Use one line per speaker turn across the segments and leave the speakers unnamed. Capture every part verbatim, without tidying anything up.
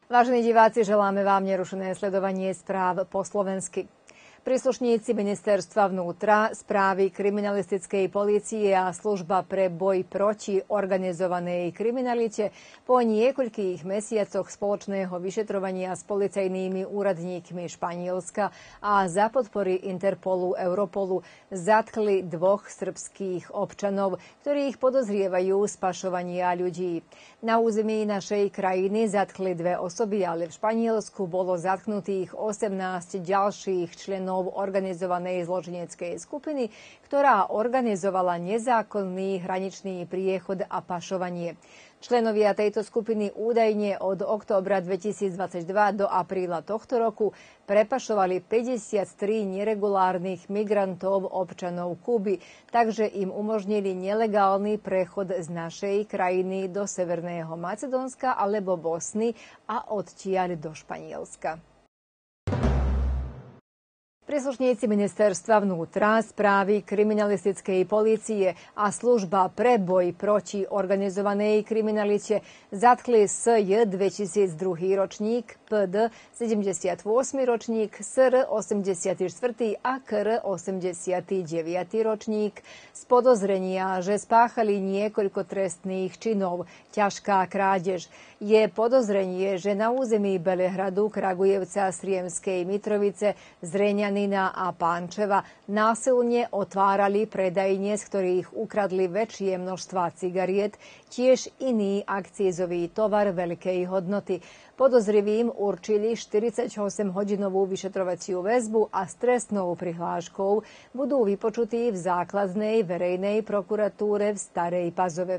Vážení diváci, želáme vám nerušené sledovanie správ po slovensky. Príslušníci Ministerstva vnútra, správy kriminalistickej polície a služba pre boj proti organizovanej kriminalite po niekoľkých mesiacoch spoločného vyšetrovania s policajnými úradníkmi Španielska a za podpory Interpolu, Europolu zatkli dvoch srbských občanov, ktorých podozrievajú z pašovania ľudí. Na území našej krajiny zatkli dve osoby, ale v Španielsku bolo zatknutých osemnásť ďalších členov organizovanej zločineckej skupiny, ktorá organizovala nezákonný hraničný priechod a pašovanie. Členovia tejto skupiny údajne od októbra dvetisícdvadsaťdva do apríla tohto roku prepašovali päťdesiattri neregulárnych migrantov občanov Kuby, takže im umožnili nelegálny prechod z našej krajiny do Severného Macedónska alebo Bosny a odtiaľ do Španielska. Príslušníci Ministerstva vnútra, správy kriminalistickej polície a služba pre boj proti organizovanej kriminalite zatkli es j dvetisícdva ročník, pé dé sedemdesiatosem ročník, es er osemdesiatštyri a ká er osemdesiatdeväť ročník z podozrenia, že spáchali niekoľko trestných činov. Ťažká krádež. Je podozrenie, že na území Belehradu, Kragujevca, Sriemskej Mitrovice, Zrenjanina a Pančeva násilne otvárali predajne, z ktorých ukradli väčšie množstvá cigariet, tiež iný akcízový tovar veľkej hodnoty. Podozrivým určili štyridsaťosemhodinovú vyšetrovaciu väzbu a s trestnou prihláškou budú vypočutí v základnej verejnej prokuratúre v Starej Pazove.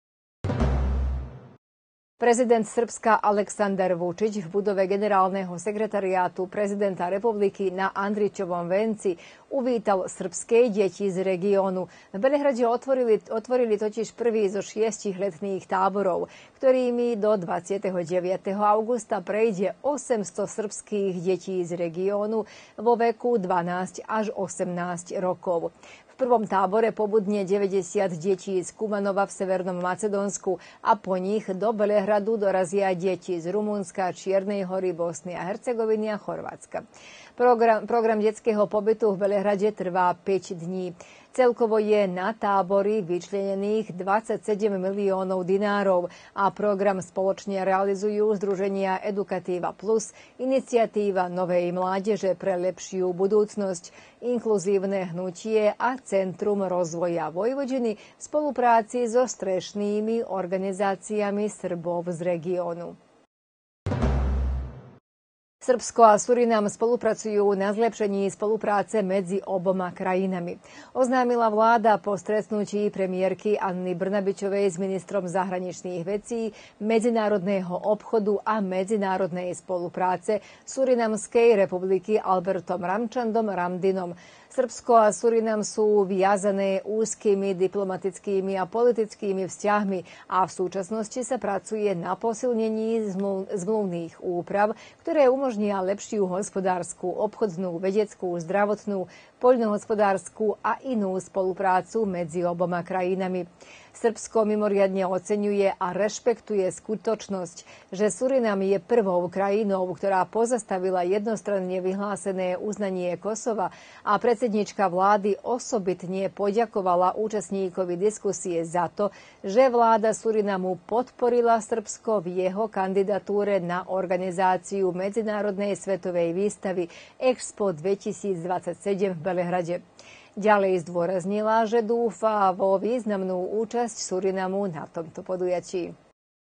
Prezident Srbska Aleksandar Vučić v budove generálneho sekretariátu prezidenta republiky na Andrićovom venci uvítal srbské deti z regiónu. V Belehrade otvorili, otvorili totiž prvý zo šiestich letných táborov, ktorými do dvadsiateho deviateho augusta prejde osemsto srbských detí z regiónu vo veku dvanásť až osemnásť rokov. V prvom tábore pobudne deväťdesiat detí z Kumanova v Severnom Macedónsku a po nich do Belehradu dorazia deti z Rumunska, Čiernej Hory, Bosny a Hercegoviny a Chorvátska. Program, program detského pobytu v Belehrade trvá päť dní. Celkovo je na tábory vyčlenených dvadsaťsedem miliónov dinárov a program spoločne realizujú združenia Edukatíva Plus, iniciatíva Novej mládeže pre lepšiu budúcnosť, Inkluzívne hnutie a Centrum rozvoja Vojvodiny v spolupráci so strešnými organizáciami Srbov z regiónu. Srbsko a Surinam spolupracujú na zlepšení spolupráce medzi oboma krajinami. Oznámila vláda po stretnutí premiérky Anny Brnabićovej s ministrom zahraničných vecí, medzinárodného obchodu a medzinárodnej spolupráce Surinamskej republiky Albertom Ramčandom Ramdinom. Srbsko a Surinam sú viazané úzkymi diplomatickými a politickými vzťahmi a v súčasnosti sa pracuje na posilnení zmluvných úprav, ktoré umožnia lepšiu hospodársku, obchodnú, vedeckú, zdravotnú, poľnohospodársku a inú spoluprácu medzi oboma krajinami. Srbsko mimoriadne oceňuje a rešpektuje skutočnosť, že Surinam je prvou krajinou, ktorá pozastavila jednostranne vyhlásené uznanie Kosova a predsednička vlády osobitne poďakovala účastníkovi diskusie za to, že vláda Surinamu podporila Srbsko v jeho kandidatúre na organizáciu Medzinárodnej svetovej výstavy Expo dvetisícdvadsaťsedem v Belehrade. Ďalej zdôraznila, že dúfa vo významnú účasť Surinamu na tomto podujatí.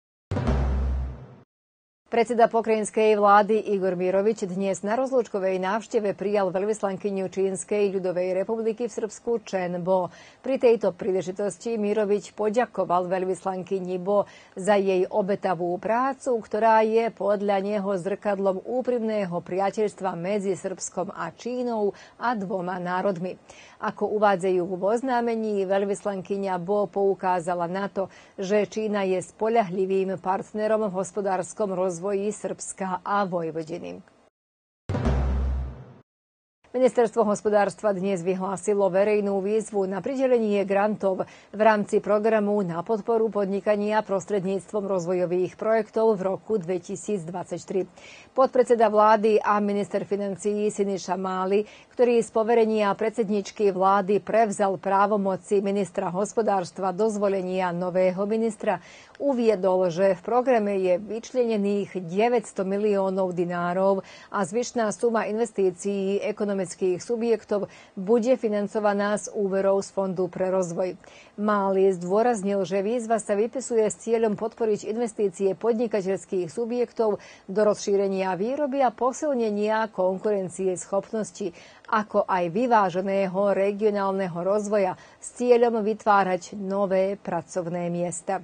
Predseda pokrajinskej vlády Igor Mirović dnes na rozlúčkovej návšteve prijal veľvyslankyňu Čínskej ľudovej republiky v Srbsku Čen Bo. Pri tejto príležitosti Mirović poďakoval veľvyslankyni Bo za jej obetavú prácu, ktorá je podľa neho zrkadlom úprimného priateľstva medzi Srbskom a Čínou a dvoma národmi. Ako uvádzajú v oznámení, veľvyslankyňa Bo poukázala na to, že Čína je spoľahlivým partnerom v hospodárskom rozvoji Srbska a Vojvodiny. Ministerstvo hospodárstva dnes vyhlásilo verejnú výzvu na pridelenie grantov v rámci programu na podporu podnikania prostredníctvom rozvojových projektov v roku dvetisícdvadsaťtri. Podpredseda vlády a minister financií Siniša Máli, ktorý z poverenia predsedničky vlády prevzal právomoci ministra hospodárstva do zvolenia nového ministra, uviedol, že v programe je vyčlenených deväťsto miliónov dinárov a zvyšná suma investícií ekonomických subjektov bude financovaná z úverov z Fondu pre rozvoj. Máli zdôraznil, že výzva sa vypisuje s cieľom podporiť investície podnikateľských subjektov do rozšírenia výroby a posilnenia konkurencie schopnosti, ako aj vyváženého regionálneho rozvoja s cieľom vytvárať nové pracovné miesta.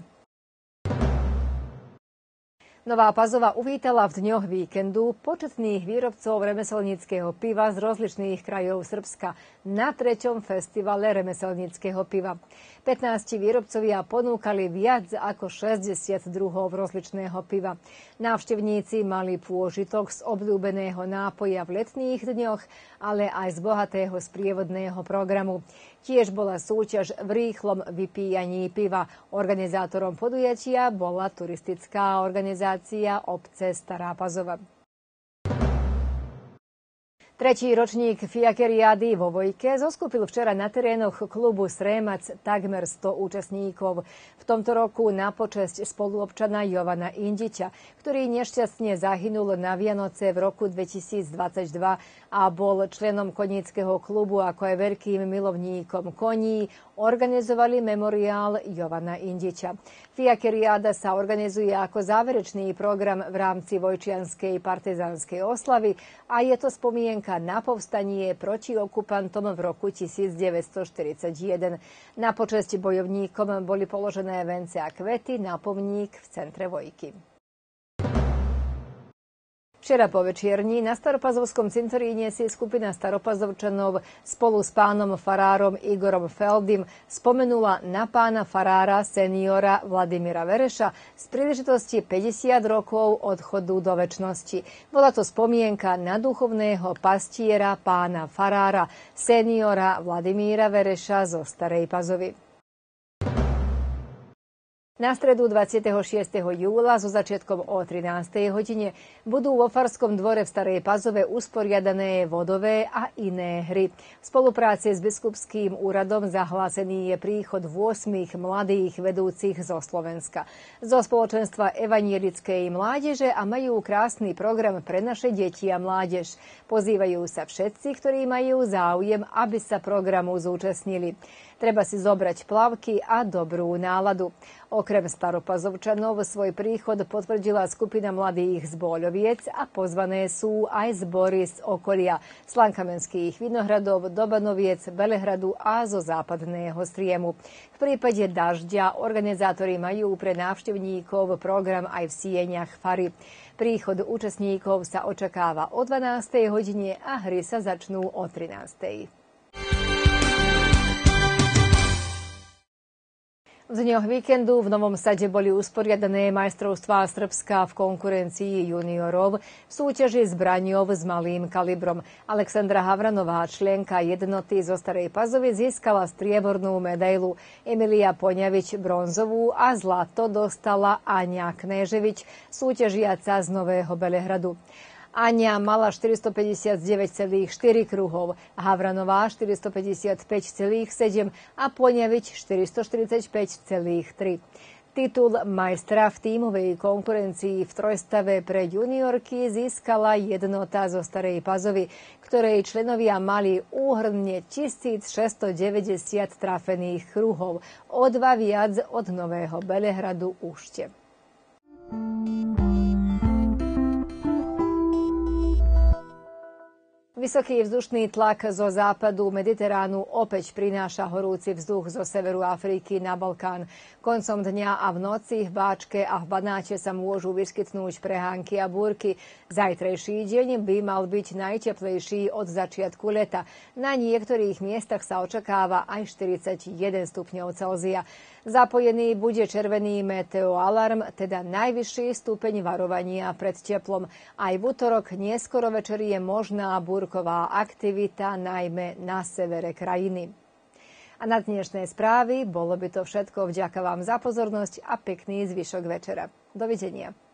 Nová Pazova uvítala v dňoch víkendu početných výrobcov remeselníckeho piva z rozličných krajov Srbska na treťom festivale remeselníckeho piva. pätnásť výrobcovia ponúkali viac ako šesťdesiat druhov rozličného piva. Návštevníci mali pôžitok z obľúbeného nápoja v letných dňoch, ale aj z bohatého sprievodného programu. Tiež bola súťaž v rýchlom vypíjaní piva. Organizátorom podujatia bola turistická organizácia obce Stará Pazova. Tretí ročník fiakeriády vo Vojke zoskupil včera na terénoch klubu Sremac takmer sto účastníkov. V tomto roku na počesť spoluobčana Jovana Indiča, ktorý nešťastne zahynul na Vianoce v roku dvetisícdvadsaťdva a bol členom koníckeho klubu ako aj veľkým milovníkom koní, organizovali memoriál Jovana Indiča. Fiakeriáda sa organizuje ako záverečný program v rámci vojčianskej partizánskej oslavy a je to spomienka na povstanie proti okupantom v roku devätnásťstoštyridsaťjeden. Na počesť bojovníkom boli položené vence a kvety na pomník v centre Vojky. Včera po večierni na Staropazovskom cintoríne si skupina Staropazovčanov spolu s pánom farárom Igorom Feldim spomenula na pána farára seniora Vladimíra Vereša z príležitosti päťdesiat rokov odchodu do večnosti. Bola to spomienka na duchovného pastiera pána farára seniora Vladimíra Vereša zo Starej Pazovy. Na stredu dvadsiateho šiesteho júla so začiatkom o trinástej hodine budú vo Farskom dvore v Starej Pazove usporiadané vodové a iné hry. V spolupráci s biskupským úradom zahlásený je príchod ôsmich mladých vedúcich zo Slovenska. Zo spoločenstva evanielickej mládeže a majú krásny program pre naše deti a mládež. Pozývajú sa všetci, ktorí majú záujem, aby sa programu zúčastnili. Treba si zobrať plavky a dobrú náladu. Okrem Staropazovčanov svoj príchod potvrdila skupina mladých z Bôľoviec a pozvané sú aj zbory z okolia Slankamenských Vinohradov, Dobanoviec, Belehradu a zo západného Striemu. V prípade dažďa organizátori majú pre návštevníkov program aj v sieňach fary. Príchod účastníkov sa očakáva o dvanástej hodine a hry sa začnú o trinástej. V dňoch víkendu v Novom Sade boli usporiadané majstrovstvá Srbska v konkurencii juniorov v súťaži zbraňov s malým kalibrom. Alexandra Havranová, členka jednoty zo Starej Pazovy, získala striebornú medailu. Emilia Poňavič bronzovú a zlato dostala Aňa Knéževič, súťažiaca z Nového Belehradu. Aňa mala štyristopäťdesiatdeväť celých štyri kruhov, Havranová štyristopäťdesiatpäť celých sedem a Poňavič štyristoštyridsaťpäť celých tri. Titul majstra v tímovej konkurencii v trojstave pre juniorky získala jednota zo Starej Pazovy, ktorej členovia mali úhrnne tisícšesťstodeväťdesiat trafených kruhov, o dva viac od Nového Belehradu Úšte. Vysoký vzdušný tlak zo západu Mediteránu opäť prináša horúci vzduch zo severu Afriky na Balkán. Koncom dňa a v noci v Báčke a v Banáte sa môžu vyskytnúť prehánky a búrky. Zajtrajší deň by mal byť najteplejší od začiatku leta. Na niektorých miestach sa očakáva aj štyridsaťjeden stupňov Celzia. Zapojený bude červený meteoalarm, teda najvyšší stupeň varovania pred teplom. Aj v utorok neskoro večer je možná búrka útoková aktivita najmä na severe krajiny. A na dnešné správy bolo by to všetko. Vďaka vám za pozornosť a pekný zvyšok večera. Dovidenia.